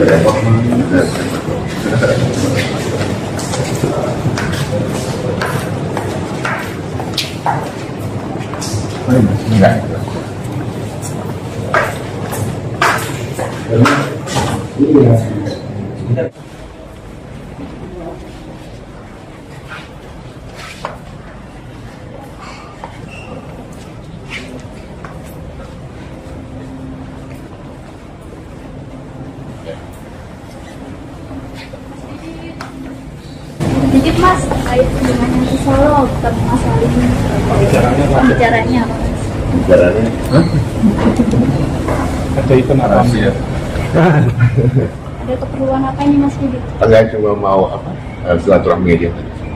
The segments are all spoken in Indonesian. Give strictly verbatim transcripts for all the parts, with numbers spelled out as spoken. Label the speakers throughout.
Speaker 1: Enggak.
Speaker 2: Sedikit mas, terkait dengan yang di Solo, bukan masalah ini. Pembicaranya apa mas?
Speaker 1: Pembicaranya? Hah?
Speaker 3: Ada itu apa sih ya?
Speaker 2: Ada keperluan apa ini mas Didi?
Speaker 1: Enggak, cuma mau apa? Silaturahmi aja.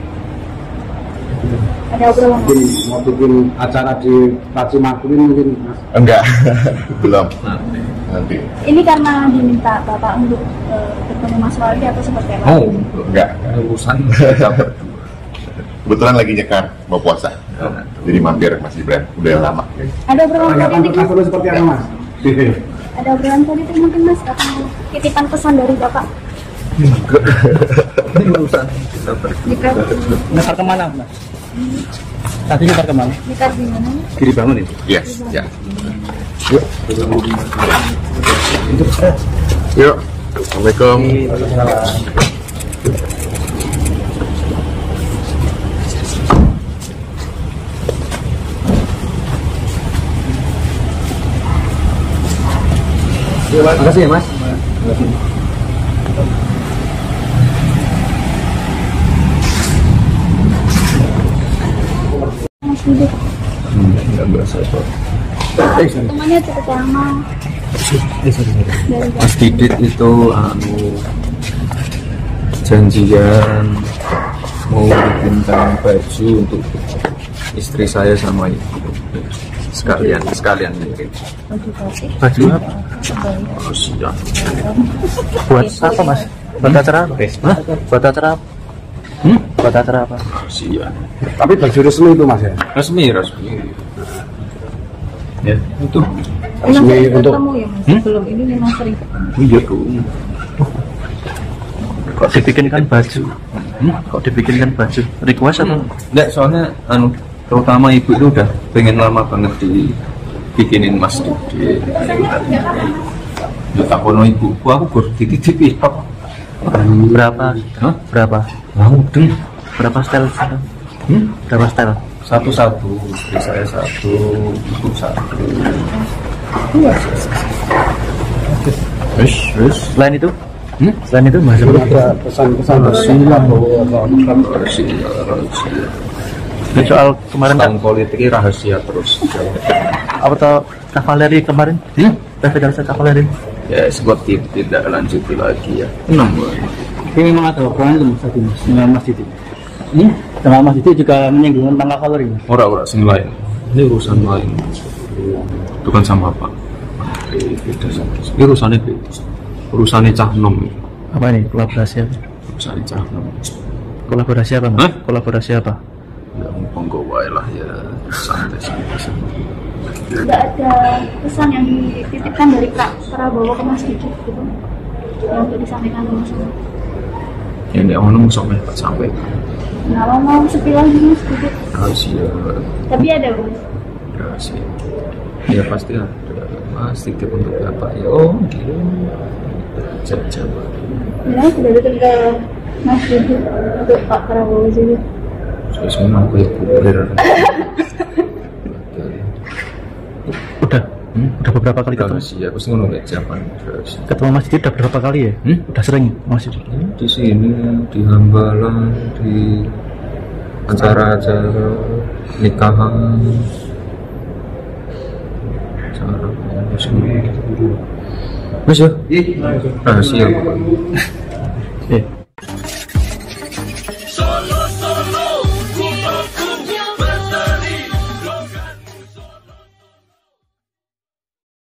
Speaker 2: Ada obrolan?
Speaker 3: Mungkin mau bikin acara di Paci Makulin mungkin mas?
Speaker 1: Enggak, belum. Nanti.
Speaker 2: Ini karena diminta bapak untuk uh, bertemu Mas Waldi atau seperti apa?
Speaker 1: Oh, enggak. Urusan kita berdua. Kebetulan lagi nyekar mau puasa, jadi mampir Mas Ibran. Udah lama.
Speaker 2: Ada obrolan politik mas?
Speaker 3: Perlu seperti apa mas?
Speaker 2: Ada obrolan politik mungkin mas? Atau titipan pesan dari bapak?
Speaker 1: Enggak. Ini urusan kita berdua.
Speaker 2: Nikah?
Speaker 3: Nekar kemana mas? Tadi nekar kemana?
Speaker 2: Nikah di mana?
Speaker 3: Kiri bangun itu?
Speaker 1: Yes, ya. Yuk. Yuk. Assalamualaikum.
Speaker 3: Terima kasih ya mas.
Speaker 2: Mas Didi.
Speaker 1: Enggak berasa kok.
Speaker 2: Temannya cukup lama. Dari
Speaker 4: Mas Didit itu anu janjian mau bikinkan baju untuk istri saya sama ibu sekalian sekalian mungkin
Speaker 3: Baju apa?
Speaker 4: oh, siap.
Speaker 3: Buat apa mas? Buat acara apa? Hah? Buat acara apa? Hmm? Buat acara apa?
Speaker 4: Oh, siap.
Speaker 3: Tapi baju resmi itu mas ya?
Speaker 4: Resmi resmi ya itu
Speaker 2: Memang
Speaker 3: Resmi
Speaker 2: sering
Speaker 3: untuk-
Speaker 2: ketemu ya mas?
Speaker 4: Hmm?
Speaker 2: Belum, ini memang sering ketemu.
Speaker 4: iya dong.
Speaker 5: Kok dibikinkan baju? Hmm? Kok dibikinkan baju? Request atau?
Speaker 4: Enggak, soalnya anu terutama ibu itu udah pengen lama banget dibikinin Mas Didit. Ya tak kono ibu, aku gur dititipi kok.
Speaker 5: Berapa?
Speaker 4: Hah?
Speaker 5: Berapa?
Speaker 4: Mau deng.
Speaker 5: Berapa style?
Speaker 4: Hmm?
Speaker 5: Berapa style?
Speaker 4: Satu-satu, istri saya satu, ibu satu. Wis, wis.
Speaker 5: Selain itu?
Speaker 4: Hmm?
Speaker 5: Selain itu mas?
Speaker 3: Ada pesan-pesan rahasia bahwa
Speaker 4: Rahasia, rahasia.
Speaker 5: Ini soal kemarin kan
Speaker 4: Tentang politiknya rahasia terus.
Speaker 5: apa tau kavaleri kemarin?
Speaker 4: Hmm?
Speaker 5: Presidensi kavaleri.
Speaker 4: Ya, sebab tidak lanjuti lagi ya. Enam.
Speaker 3: ini memang ada obrolan itu mas tadi mas dengan mas Didi. Hmm? Dengan mas Didi juga menyinggung tentang kavaleri mas.
Speaker 4: Orang-orang sing lain. Ini urusan lain. Itu kan sama Pak. Menteri beda sama. Ini urusannya beda. Urusannya cah nom.
Speaker 5: Apa ini? Kolaborasi apa?
Speaker 4: Urusannya cah nom.
Speaker 5: Kolaborasi apa mas?
Speaker 4: Hah?
Speaker 5: Kolaborasi apa?
Speaker 4: Ya monggo wae lah ya, santai-santai.
Speaker 2: Tidak ada pesan yang dititipkan dari Pak Prabowo ke Mas Didi gitu, yang untuk disampaikan ke Mas Didi.
Speaker 4: Ya nek ono sok mek sampai
Speaker 2: Nggak mau mau sepilah gitu Mas Didi.
Speaker 4: rahasia,
Speaker 2: Tapi ada Mas.
Speaker 4: rahasia. Ya pasti ada. Mas titip untuk Bapak ya. Oh, gitu. Jawab-jawab.
Speaker 2: Ya sudah datang ke Mas Didi untuk Pak Prabowo juga.
Speaker 4: Terus memang aku ya kurir.
Speaker 5: Udah?
Speaker 4: Hmm?
Speaker 5: Udah beberapa kali ketemu?
Speaker 4: Rahasia, aku sih ngono mek jaman rahasia.
Speaker 5: Ketemu mas Didi udah berapa kali ya?
Speaker 4: Hmm?
Speaker 5: Udah sering mas Didi?
Speaker 4: Di sini, di Hambalang, di acara-acara nikahan, acara semua. Mas ya? Rahasia.
Speaker 5: Eh,